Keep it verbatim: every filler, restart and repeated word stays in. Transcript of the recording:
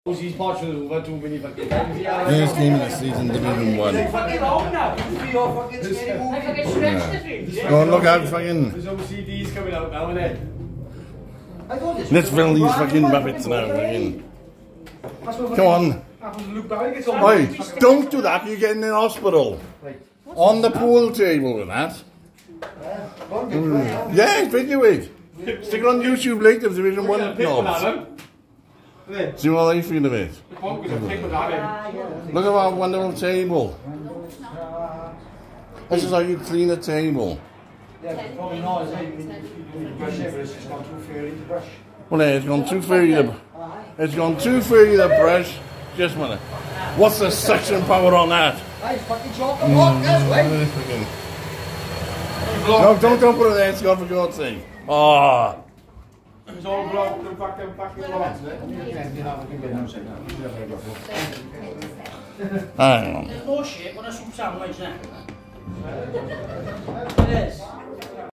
He's partial over too many fucking times. First game of the season, Division One. Fucking long now. You're fucking scary movie. I fucking stretched the dream. Go and look out, fucking. There's no C Ds coming out now, innit? Let's film these fucking rabbits now, fucking. Come on. Oi, don't do that, you're getting in hospital. On the pool table with that. Mm. Yeah, video it. Stick it on YouTube later, Division One knobs. See what I feel of it. Look at that wonderful table. This is how you clean a table. Probably not, is it? Brush it, but it's just gone too furry to brush. Well, yeah, it's gone too furry to, it's gone too furry to brush. Just a minute. What's the suction power on that? Hey, fucking chocolate block, that's way. No, don't, don't put it there, Scott, for God's sake. Oh. It's all blocked and fucking fucking blocked. Hang on. There's no shit when I shoot sandwich now. It is.